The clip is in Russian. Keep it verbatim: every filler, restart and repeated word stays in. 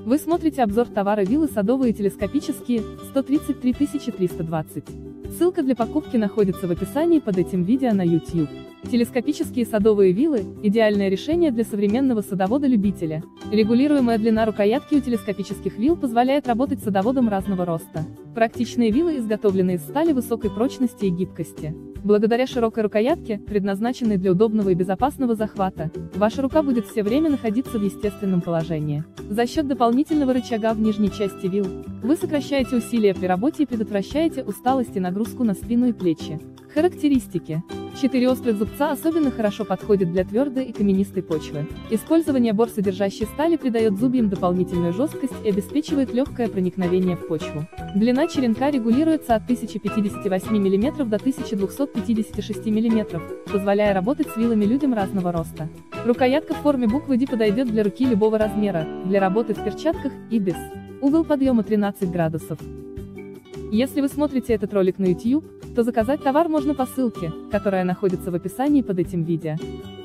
Вы смотрите обзор товара вилы садовые телескопические, сто тридцать три тысячи триста двадцать. Ссылка для покупки находится в описании под этим видео на YouTube. Телескопические садовые вилы – идеальное решение для современного садовода-любителя. Регулируемая длина рукоятки у телескопических вил позволяет работать садоводам разного роста. Практичные вилы изготовлены из стали высокой прочности и гибкости. Благодаря широкой рукоятке, предназначенной для удобного и безопасного захвата, ваша рука будет все время находиться в естественном положении. За счет дополнительного рычага в нижней части вил, вы сокращаете усилия при работе и предотвращаете усталость и нагрузку на спину и плечи. Характеристики. Четыре острых зубца особенно хорошо подходят для твердой и каменистой почвы. Использование борсодержащей стали придает зубьям дополнительную жесткость и обеспечивает легкое проникновение в почву. Длина черенка регулируется от тысячи пятидесяти восьми миллиметров до тысячи двухсот пятидесяти шести миллиметров, позволяя работать с вилами людям разного роста. Рукоятка в форме буквы D подойдет для руки любого размера, для работы в перчатках и без. Угол подъема тринадцать градусов. Если вы смотрите этот ролик на YouTube, то заказать товар можно по ссылке, которая находится в описании под этим видео.